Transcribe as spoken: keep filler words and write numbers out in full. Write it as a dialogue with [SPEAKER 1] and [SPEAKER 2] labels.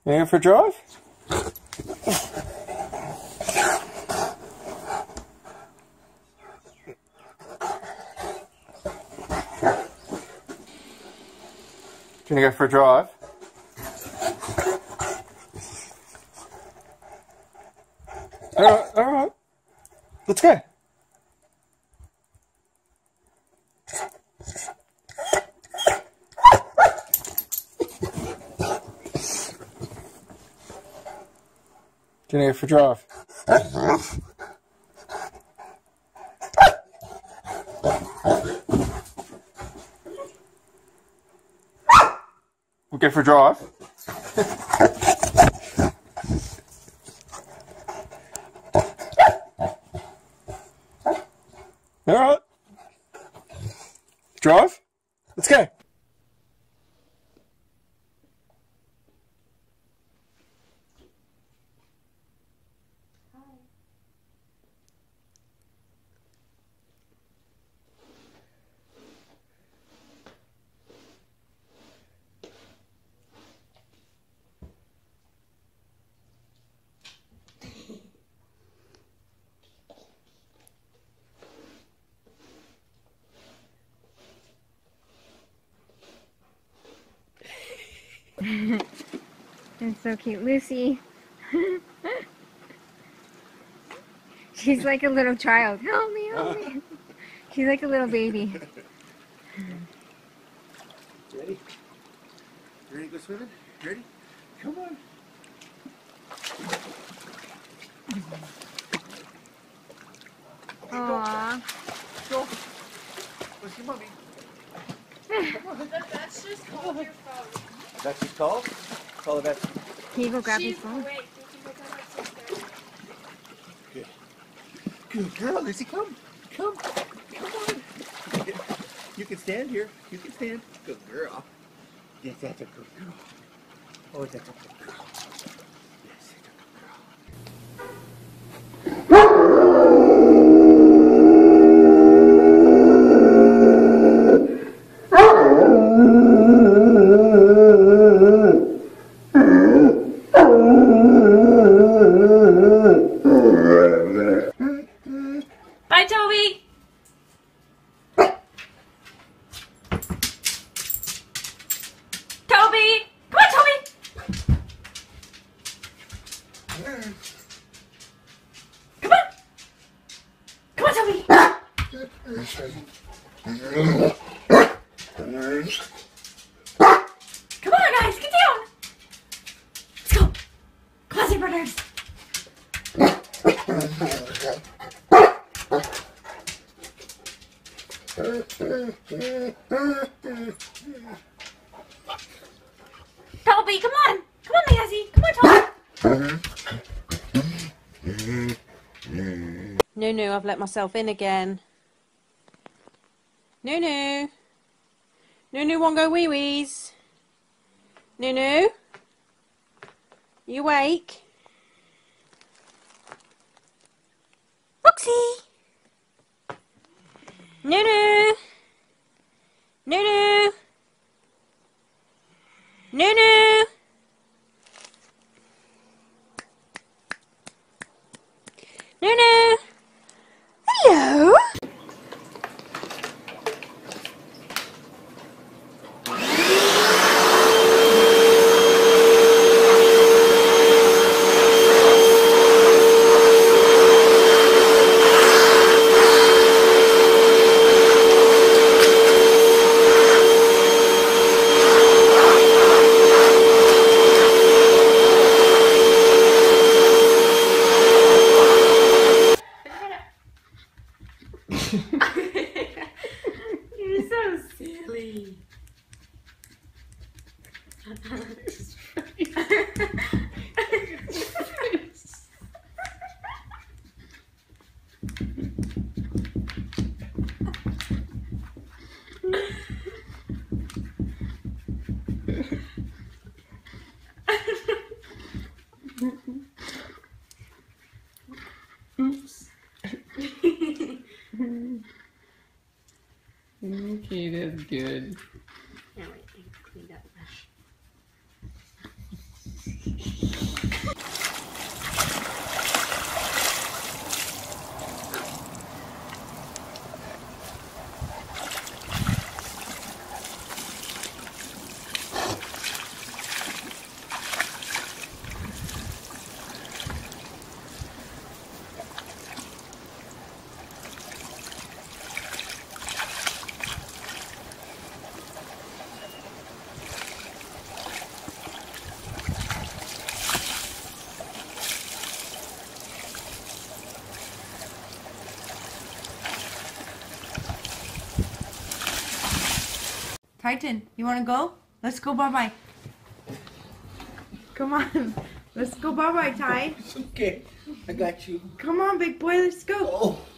[SPEAKER 1] You here for a drive? Can you go for a drive? Alright, alright. Let's go. Can you go for a drive? We'll go for a drive. Alright. Drive? Let's go.
[SPEAKER 2] That's so cute. Lucy. She's like a little child. Help me, help me. She's like a little baby.
[SPEAKER 1] Ready? Ready to go swimming? Ready? Come on.
[SPEAKER 2] Aww.
[SPEAKER 1] Go. Where's your mommy?
[SPEAKER 3] That, that's just called your phone.
[SPEAKER 1] That's just called? Call it back.
[SPEAKER 2] Can you go grab
[SPEAKER 3] She's
[SPEAKER 2] his phone?
[SPEAKER 3] awake. You can go grab my sister.
[SPEAKER 1] Good. Good girl, Lucy. Come. Come. Come on. You can stand here. You can stand. Good girl. Yes, that's a good girl. Oh, that's a good girl. Yes, that's a good girl.
[SPEAKER 3] Bye, Toby. Toby! Come on, Toby! Come on! Come on, Toby! Come on, guys, get down! Let's go! Classy brothers! Toby, come on! Come on, Nancy! Come on, Toby! Nunu, I've let myself in again. Nunu! Nunu, want to go wee-wees? Nunu? You awake? Roxy! Nunu! Nunu! Nunu! Nunu! Hello! You're so silly. Oops. Okay, that's good. Now wait, I can clean up. Titan, you want to go? Let's go bye-bye. Come on. Let's go bye-bye, Ty.
[SPEAKER 1] Okay, I got you.
[SPEAKER 3] Come on, big boy, let's go.
[SPEAKER 1] Oh.